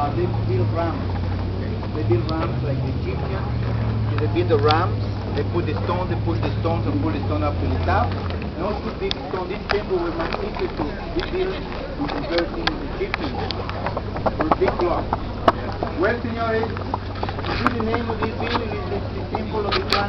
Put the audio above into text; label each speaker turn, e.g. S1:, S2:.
S1: they build ramps. They build ramps like the Egyptians. They build the ramps. They put the stones. They push the stones and pull the stone up to the top. And also big stone. This temple was magnificent to be built in comparison with the Egyptians. With big blocks. Well, señores, the name of this building is the Temple of the Planet.